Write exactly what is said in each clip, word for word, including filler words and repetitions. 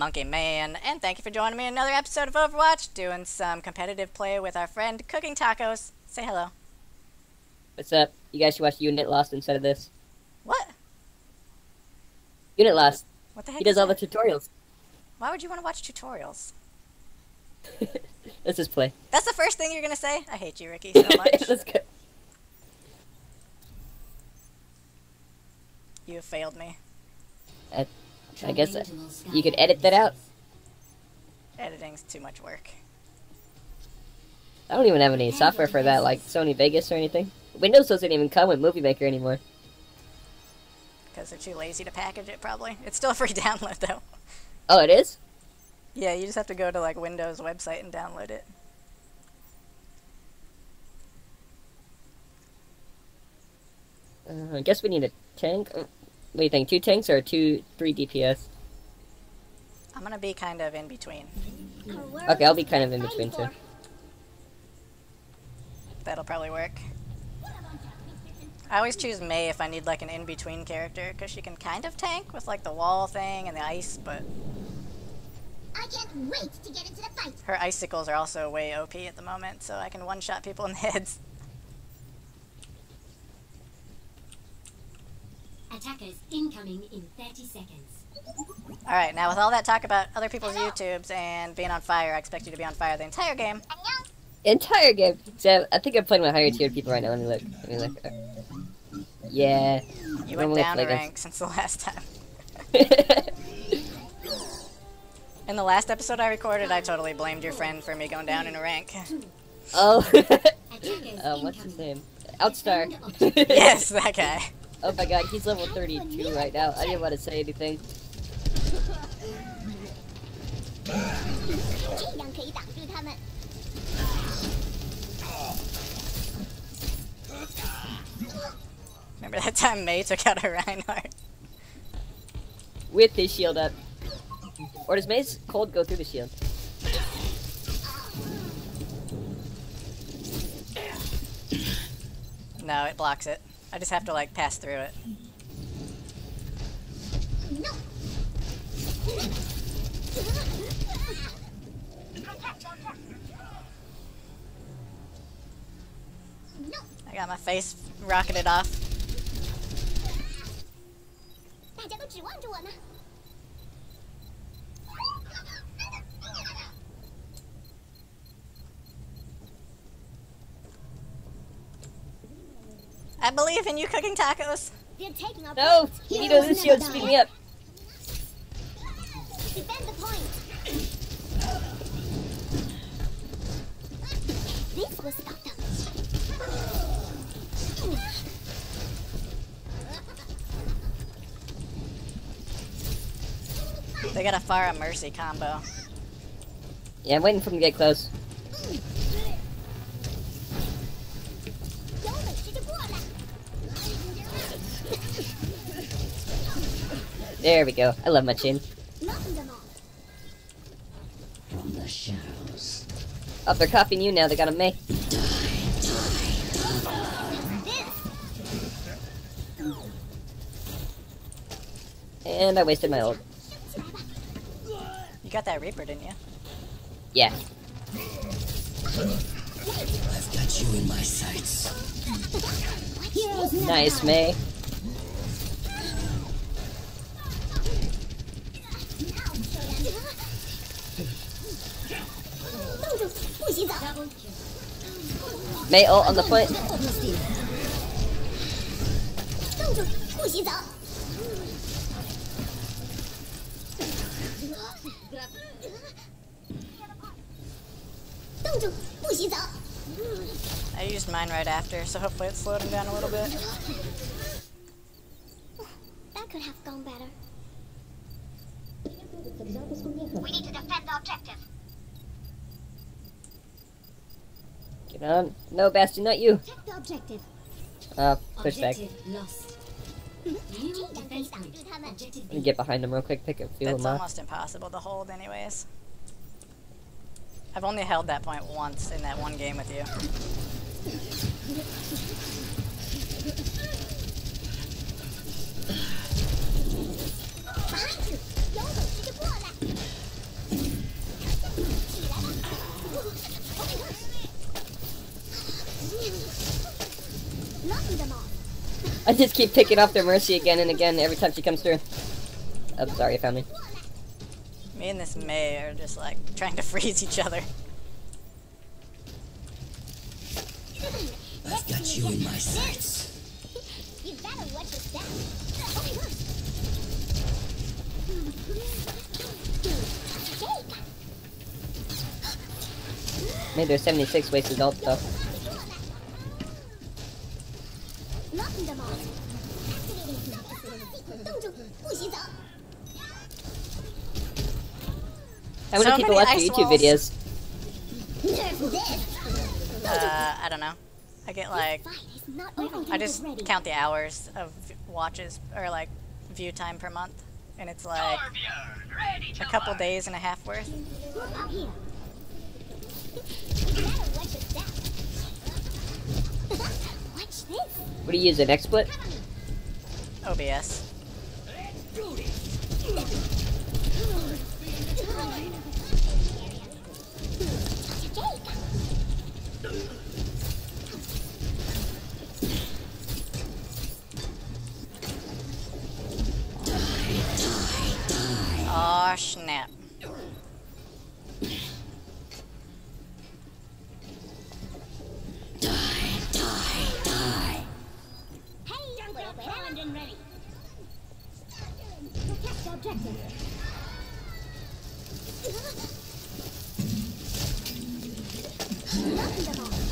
Monkey Man, and thank you for joining me in another episode of Overwatch, doing some competitive play with our friend Cooking Tacos. Say hello. What's up? You guys should watch Unit Lost instead of this. What? Unit Lost. What the heck? He does is all that? the tutorials. Why would you want to watch tutorials? Let's just play. That's the first thing you're gonna say? I hate you, Ricky, so much. Let's go. You have failed me. I, I guess uh, you could edit that out. Editing's too much work. I don't even have any software for that, like Sony Vegas or anything. Windows doesn't even come with Movie Maker anymore. Because they're too lazy to package it, probably. It's still a free download, though. Oh, it is? Yeah, you just have to go to, like, Windows website and download it. Uh, I guess we need a tank. Uh, What do you think? Two tanks or two, three D P S? I'm gonna be kind of in between. Okay, I'll be kind of in between too. That'll probably work. I always choose Mei if I need like an in-between character, because she can kind of tank with like the wall thing and the ice, but I can't wait to get into the fight. her icicles are also way O P at the moment, so I can one-shot people in the heads. Attackers incoming in thirty seconds. Alright, now with all that talk about other people's YouTubes and being on fire, I expect you to be on fire the entire game. Entire game. So I think I'm playing with higher tiered people right now. Let me look. Let me look. Yeah. You I'm went down a like rank since the last time. In the last episode I recorded, I totally blamed your friend for me going down in a rank. Oh. uh, what's his name? Outstar. Yes, that guy. Oh my god, he's level thirty-two right now. I didn't want to say anything. Remember that time Mei took out a Reinhardt? With his shield up. Or does May's cold go through the shield? No, it blocks it. I just have to like pass through it. I got my face rocketed off. I believe in you, Cooking Tacos. No! You need to shield to speed me up. Defend the point. This was stop them. They got a Pharah Mercy combo. Yeah, I'm waiting for him to get close. There we go. I love my chin. From the shadows. Oh, they're copying you now. They got a Mei. And I wasted my ult. You got that Reaper, didn't you? Yeah. I've got you in my sights. Nice, Mei. Mei ult on the point. I used mine right after, so hopefully it slowed him down a little bit. That could have gone better. We need to defend the objective. Get on. No, Bastion, not you. Check the objective. Uh, push back. Lost. Let me get behind him real quick, pick up, feel That's him off. almost impossible to hold anyways. I've only held that point once in that one game with you. I just keep picking off their Mercy again and again every time she comes through. Oh, sorry, I found me. Me and this Mei are just like trying to freeze each other. I've got you in my sights. You better watch your step. Made their seventy-six wasted ult though. Knocking them off. Activating. How many So people many watch your ice YouTube walls. videos? Nerf this. Uh, I don't know. I get like, Fight is not over. I just count the hours of watches, or like, view time per month. And it's like a couple days and a half worth. Up here. You better watch your step. Watch this. What do you use, an XSplit? O B S. Aw, snap. Hey, Jungle primed and ready. Protect the objective. Knocking them off.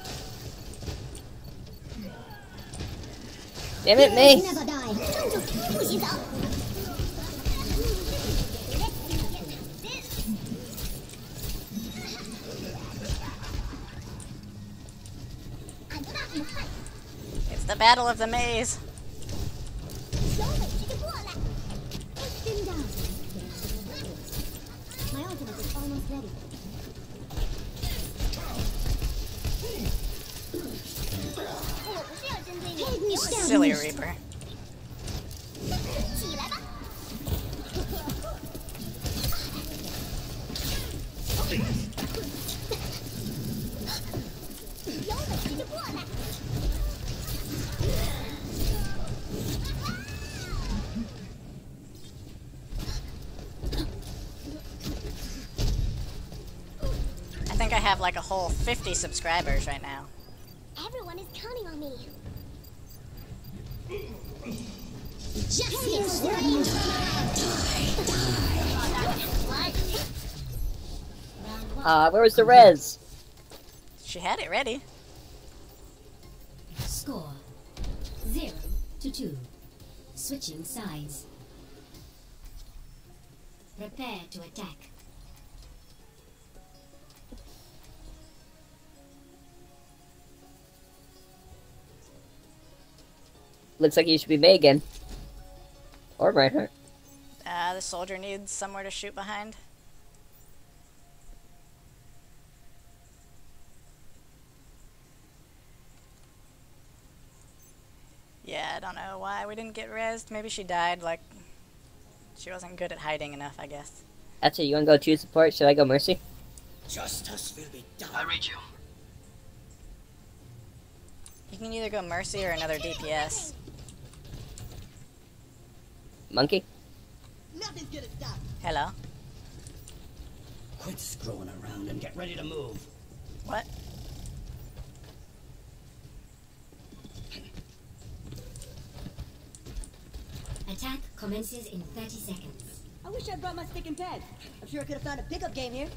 Damn it, Mei! Never die. She's up. I'm back in the fight. It's the battle of the maze. Spin down. My ultimate is almost ready. Take me down. Silly Reaper. I think I have like a whole fifty subscribers right now. Everyone is counting on me. Just see it's strange. Ah, uh, where was the res? She had it ready. Score zero to two. Switching sides. Prepare to attack. Looks like you should be Mei again. Or Reinhardt. Uh, the soldier needs somewhere to shoot behind. Yeah, I don't know why we didn't get rezzed. Maybe she died, like, she wasn't good at hiding enough, I guess. Actually, you wanna go two support? Should I go Mercy? Justice will be done. I read you. You can either go Mercy or another D P S. Monkey? Nothing's gonna stop. Hello? Quit screwing around and get ready to move. What? Attack commences in thirty seconds. I wish I brought my stick and pad. I'm sure I could have found a pickup game here.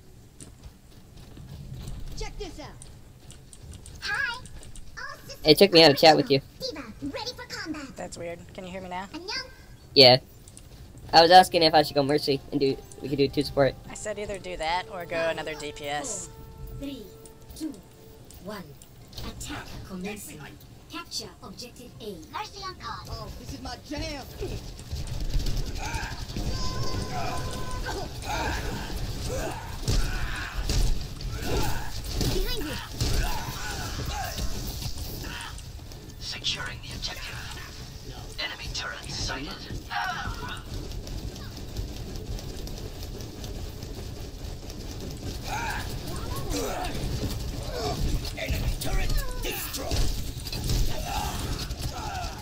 Check this out. Hi. All systems It took me out of chat with you. Diva, ready for combat. That's weird. Can you hear me now? Annyeong. Yeah. I was asking if I should go Mercy and do we could do two support. I said either do that or go another D P S. Three, two, one. Attack commencing. Capture objective A. Mercy on call. Oh, this is my jam. Behind you. Securing the objective. Enemy turret sighted. Enemy turret destroyed.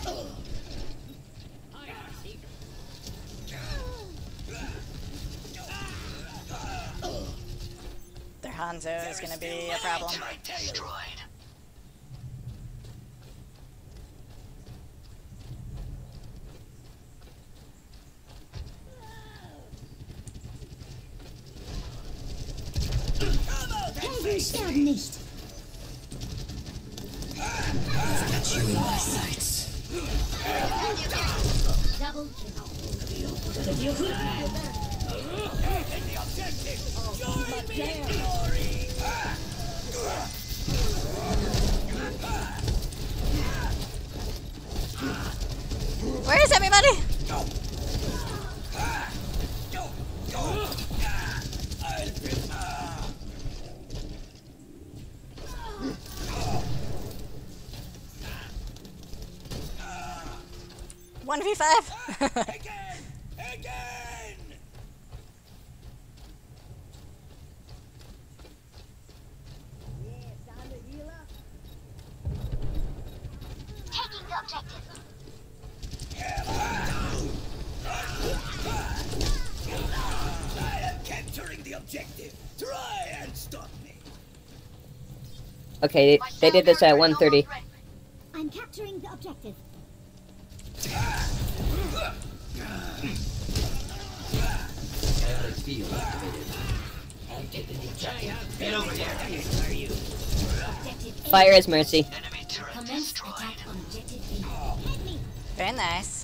Hanzo is gonna be a problem. Destroyed. Helden sterben nicht. Got you in my sights. Double kill. Where is everybody? One v five. Again! Again! Taking the objective. I am capturing the objective. Try and stop me. Okay, they, they did this at one thirty. I'm capturing the objective. Field activated. I'm taking the objective. Get over here. Fire is mercy. Enemy turret Commence destroyed. attack on objective B. Very nice.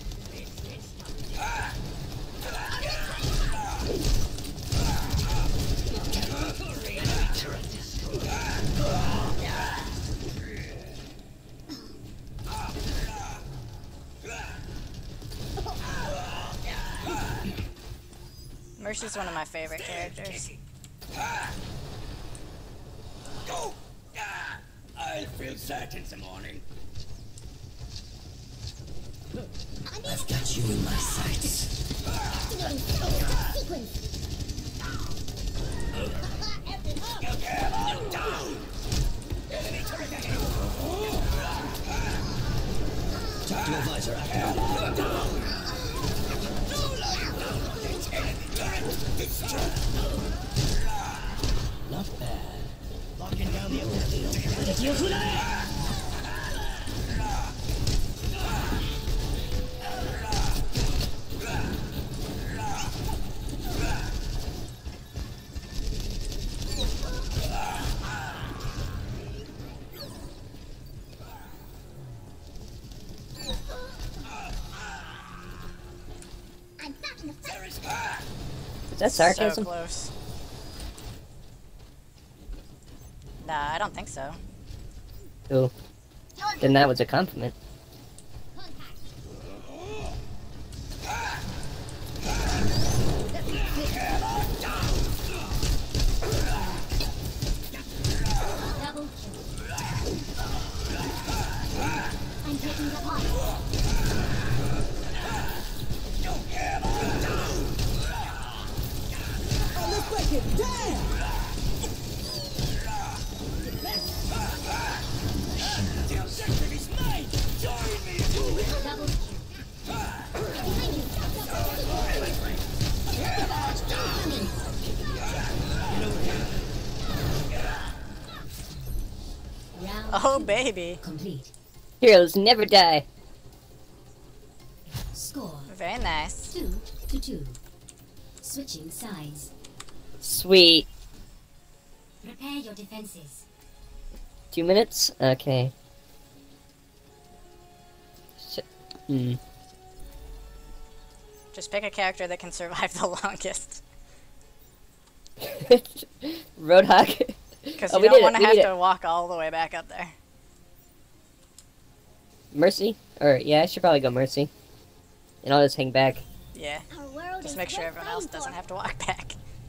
Enemy turret destroyed. Mercy's one of my favorite characters. Go! Ah, I'll feel that in the morning. I've got you in my sights. Activating space sequence. Down! Enemy turret ahead. Tactical visor activated. Not bad. Locking down the objective. I'm back in the fight. Is that sarcasm? So close. Nah, I don't think so. Cool. Then that was a compliment. Double kill. I'm taking the point. Oh, let's break it down! The objective is mine! Join me! Double kill. Round Oh, two baby. complete. Heroes never die. Score Very nice. two to two. Switching sides. Sweet. Prepare your defenses. Two minutes? Okay. Sh hmm. Just pick a character that can survive the longest. Roadhog. Because Oh, you we don't did it, want to we have did to it. walk all the way back up there. Mercy? Or, yeah, I should probably go Mercy. And I'll just hang back. Yeah. Our world Just is make sure worth everyone else fighting doesn't for. have to walk back.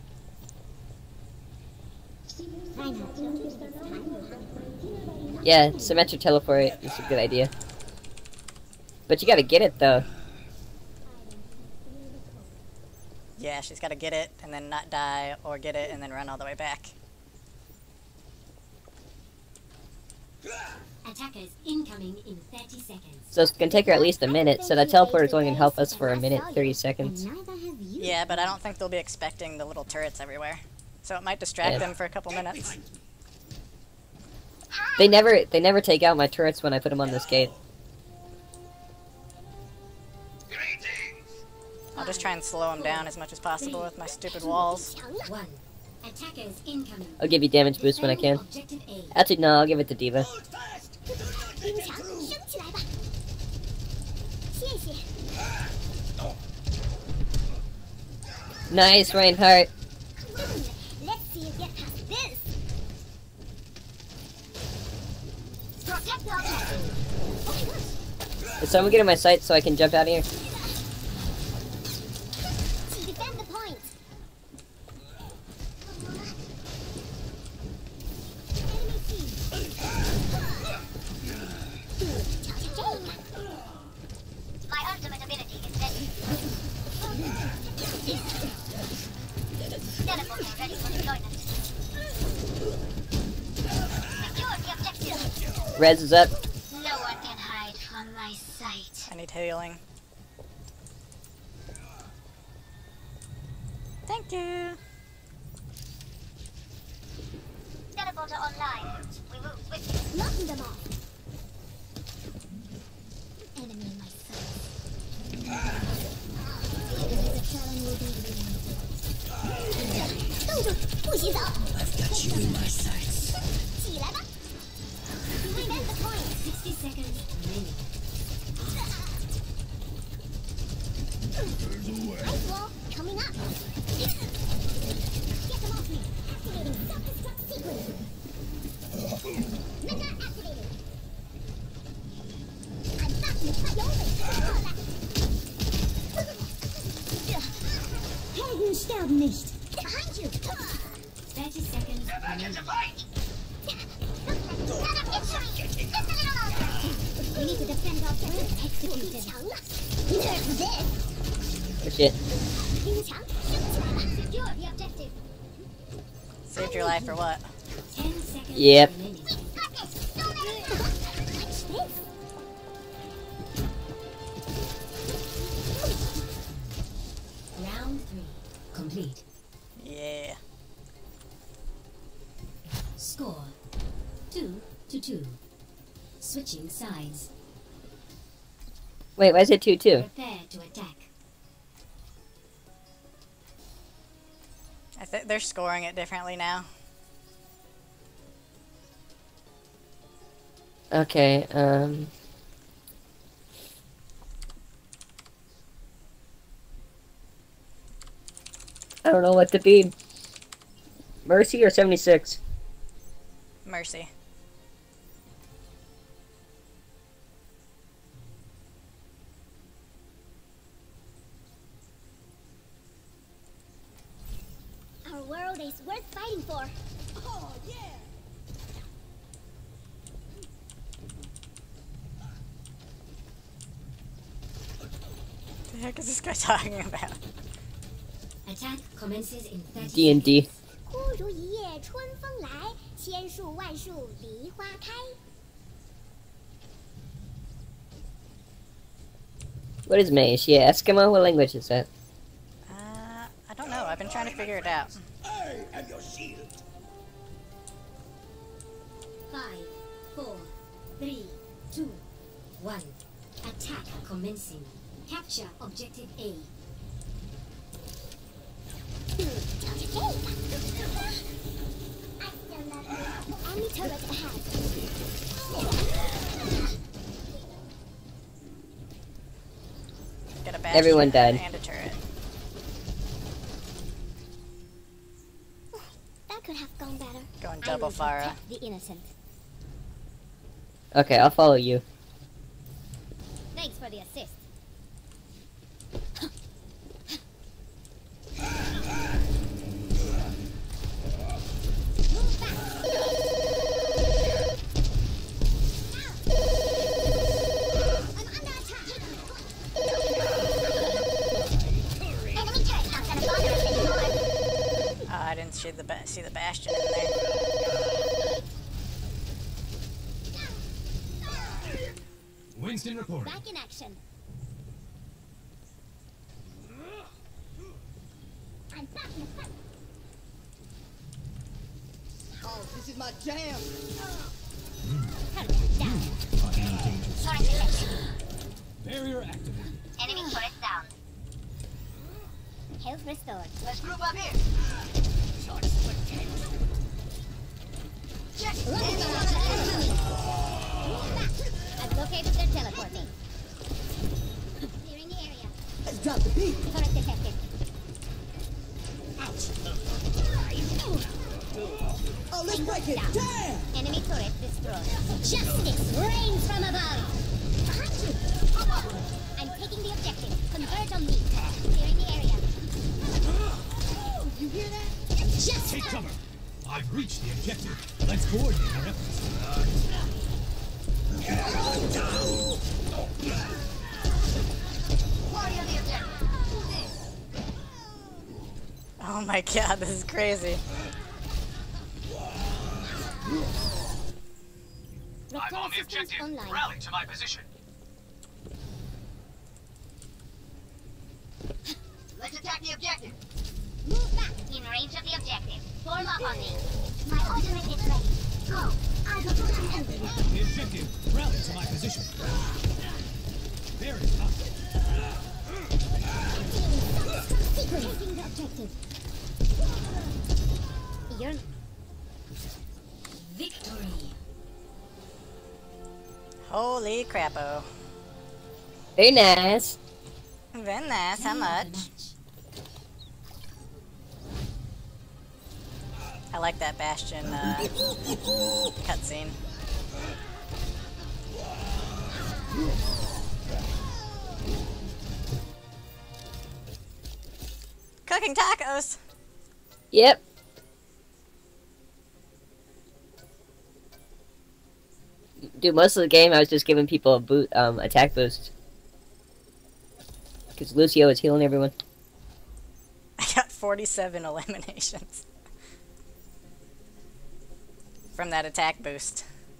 Yeah, symmetric teleport is a good idea. But you gotta get it, though. Yeah, she's got to get it and then not die, or get it and then run all the way back. Attackers incoming in thirty seconds. So it's gonna take her at least a minute, so that teleport is only gonna help us for a minute, thirty seconds. And neither have you. Yeah, but I don't think they'll be expecting the little turrets everywhere. So it might distract Yeah. them for a couple minutes. They never, they never take out my turrets when I put them on this gate. I'll just try and slow them down as much as possible with my stupid walls. 强了， One. Attackers incoming. I'll give you damage boost when I can. Objective A. Actually, no, I'll give it to D.Va. Hold fast. Do not 冰 let them 强 through. 升起来吧。谢谢。 Nice, Reinhardt. Come on, let's see you get past this. Protect the objective. Oh my gosh. Is someone getting my sight so I can jump out of here? Defend the point. Enemy team. My ultimate ability is ready. Teleporter ready for deployment. Secure the objective. Rez is up. No one can hide from my sight. I need healing. Thank you. Teleporter online. We move swiftly. Knocking them off. Enemy in my sight. The challenge will be eliminated. 动住，不许走！ I've got you in my sights. 起来吧。Defend the point. Sixty seconds remaining. Ice wall coming up. Get them off me. Activating self-destruct sequence. Mega activated. I'm back in fight over. Helden sterben nicht. Behind you. Thirty seconds remaining. We need to defend our objective. Executed. 强了。Nerf this. Oh shit. 冰墙升起来了。Secure the objective. Saved your life or what? Ten seconds Yep. remaining. Got this. Don't let it. Watch this. Round three. Complete. Yeah. Score. Two to two. Switching sides. Wait, why is it two two? Prepare to attack. I think they're scoring it differently now. Okay, um... I don't know what to be. Mercy or seventy-six? Mercy. Our world is worth fighting for. Oh, yeah! What the heck is this guy talking about? Attack commences in thirty D and D. 忽如一夜春风来，千树万树梨花开。 What is May? Is she Eskimo? What language is that? Uh, I don't know. I've been trying to figure it out. I am your shield. Five, four, three, two, one. Attack commencing. Capture objective A. 瞧瞧这个 I still love you. Enemy turret ahead. Get a bastion Everyone died. and a turret. That could have gone better. Going I double will fire. protect the innocent. Okay, I'll follow you. Thanks for the assist. Move back. I'm under attack. Enemy turret not gonna bother us anymore. Uh, I didn't see the ba see the bastion in there. Winston reporting. Back in action. I'm back in the fight. This is my jam. Barrier activated. Enemy turret down. Health restored. Let's group up here. Rocket launcher incoming. I've located their teleporting. Clearing the area. Let's drop the beat. Turret detected. Oh, let's break it. Damn! Enemy turret destroyed. Justice reigns from above. Behind you. I'm taking the objective. Converge on me. Clearing the area. You hear that? Just Take cover. I've reached the objective. Let's coordinate our efforts. Party on the objective. Oh my god, this is crazy. I'm on the objective. Online. Rally to my position. Let's attack the objective. Move back in range of the objective. Form up on me. My ultimate is ready. Go. I'll go for the enemy. The objective. Rally to my position. There is up. Taking the objective. You're victory. Holy crapo. Very nice. Very nice, how much? I like that Bastion uh, cutscene. Cooking tacos! Yep. Dude, most of the game I was just giving people a boot, um, attack boost. Because Lucio is healing everyone. I got forty-seven eliminations from that attack boost.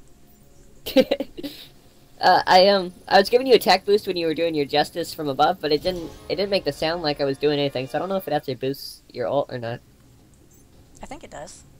uh, I um, I was giving you attack boost when you were doing your justice from above, but it didn't, it didn't make the sound like I was doing anything. So I don't know if it actually boosts your ult or not. I think it does.